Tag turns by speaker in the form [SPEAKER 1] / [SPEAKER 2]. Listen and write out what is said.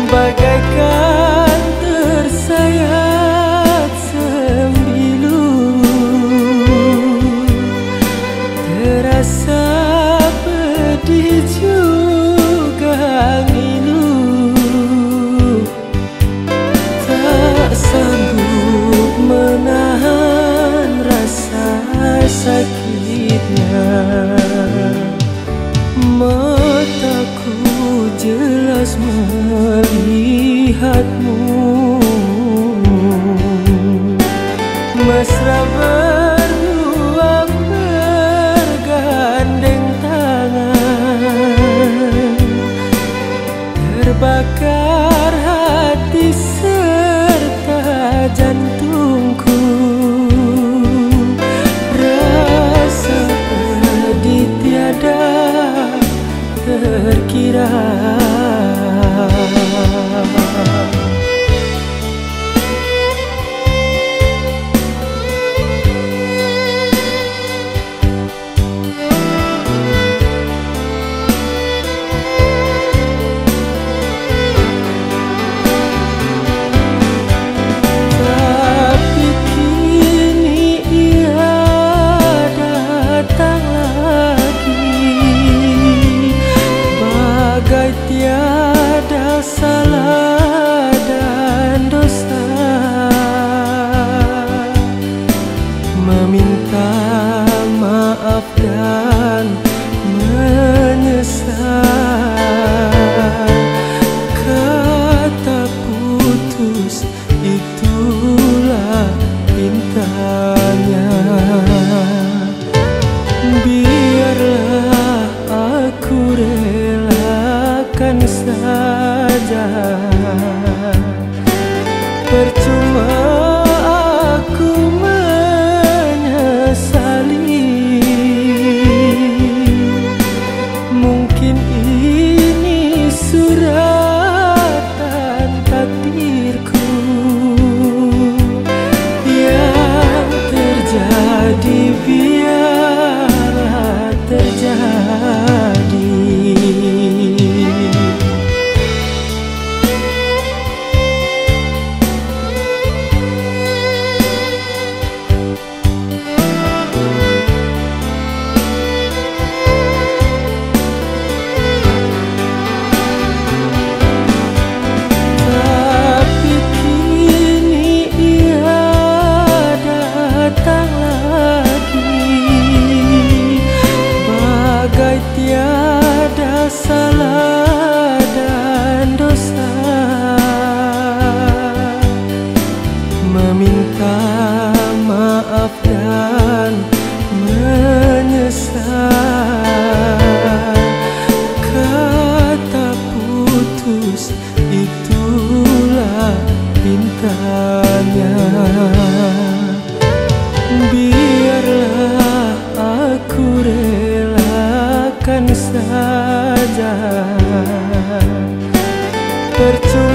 [SPEAKER 1] bagaikan tersayat sembilu, terasa pedih juga ngilu, tak sanggup menahan rasa sakitnya. Mataku jelas melihatmu mesra berdua bergandeng tangan, terbakar hati serta jantungku. Rasa pedih tiada terkira. Tapi kini ia datang lagi, bagai tiada salah dan dosa, meminta maaf dan menyesal. Kata putus itulah pintanya. Biarlah aku relakan saja, percuma aku menyesali. Mungkin ini suratan takdirku, yang terjadi biarlah terjadi. Tapi kini ia datang lagi, bagai tiada salah dan dosa, meminta maaf dan menyesal. Kata putus itulah pintanya. Biarlah aku relakan saja, percuma